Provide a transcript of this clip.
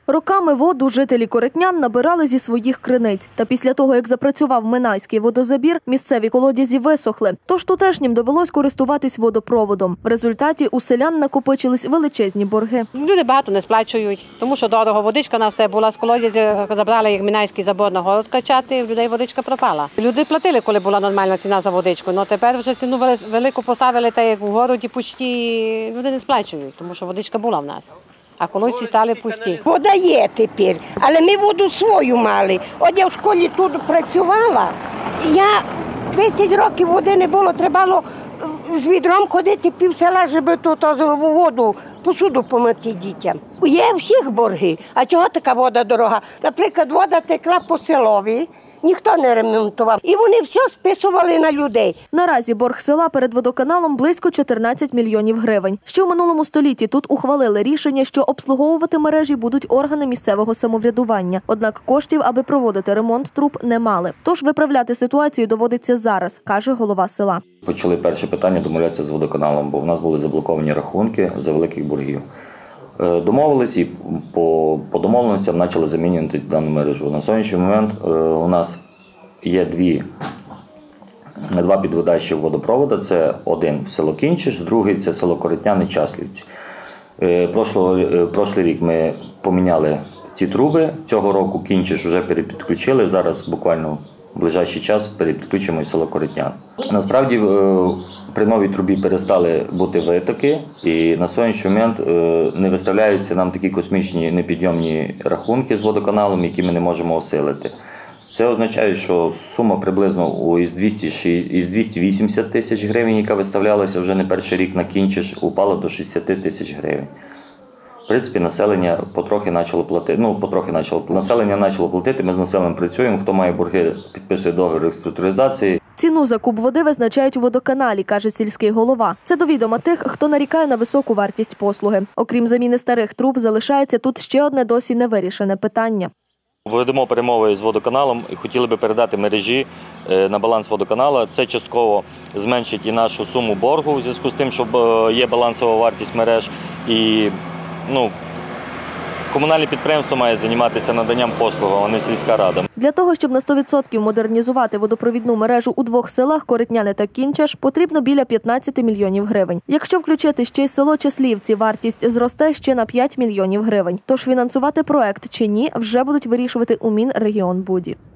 Роками воду жителі Коритнян набирали зі своїх криниць. Та після того, як запрацював Минайський водозабір, місцеві колодязі висохли. Тож тутешнім довелось користуватись водопроводом. В результаті у селян накопичились величезні борги. Люди багато не сплачують, тому що дорого водичка на все була. З колодязі забрали як Минайський забор на город качати, в людей водичка пропала. Люди платили, коли була нормальна ціна за водичку, але тепер вже ціну велику поставили, та як у городі почти люди не сплачують, тому що водичка була в нас. А колодці стали пусті. Вода є тепер, але ми воду свою мали. От я в школі тут працювала, я 10 років води не було, треба було з відром ходити пів села, щоб тут воду, посуду помити дітям. Є всіх борги, а чого така вода дорога? Наприклад, вода текла по селові, ніхто не ремонтував. І вони все списували на людей. Наразі борг села перед водоканалом близько 14 мільйонів гривень. Ще в минулому столітті тут ухвалили рішення, що обслуговувати мережі будуть органи місцевого самоврядування. Однак коштів, аби проводити ремонт труб, не мали. Тож виправляти ситуацію доводиться зараз, каже голова села. Почали перше питання домовлятися з водоканалом, бо в нас були заблоковані рахунки за великих боргів. Домовились і по домовленостям почали замінювати дану мережу. На сьогоднішній момент у нас є два підводачі водопроводу. Це один в село Кінчиш, другий – це село Коритняни, Часлівці. Прошлий рік ми поміняли ці труби. Цього року Кінчиш вже перепідключили. Зараз буквально в ближайший час перепідключимо і село Коритнян. Насправді при новій трубі перестали бути витоки, і на сьогоднішній момент не виставляються нам такі космічні непідйомні рахунки з водоканалом, які ми не можемо осилити. Це означає, що сума приблизно із 280 тисяч гривень, яка виставлялася вже не перший рік на Кінчиш, упала до 60 тисяч гривень. В принципі, населення потрохи почало платити. Населення почало платити, ми з населенням працюємо. Хто має борги, підписує договір реструктуризації. Ціну за куб води визначають у водоканалі, каже сільський голова. Це до відома тих, хто нарікає на високу вартість послуги. Окрім заміни старих труб, залишається тут ще одне досі невирішене питання. Ведемо перемови з водоканалом і хотіли би передати мережі на баланс водоканалу. Це частково зменшить і нашу суму боргу у зв'язку з тим, що є балансова вартість мереж. І комунальне підприємство має займатися наданням послуг, а не сільська рада. Для того, щоб на 100% модернізувати водопровідну мережу у двох селах Коритняни та Кінчаш, потрібно біля 15 мільйонів гривень. Якщо включити ще й село Часлівці, вартість зросте ще на 5 мільйонів гривень. Тож фінансувати проект чи ні, вже будуть вирішувати у Мінрегіонбуді.